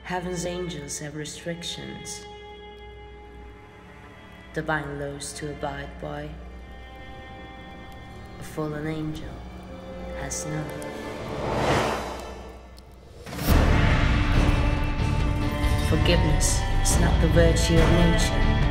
Heaven's angels have restrictions, divine laws to abide by. A fallen angel has none. Forgiveness is not the virtue of nature.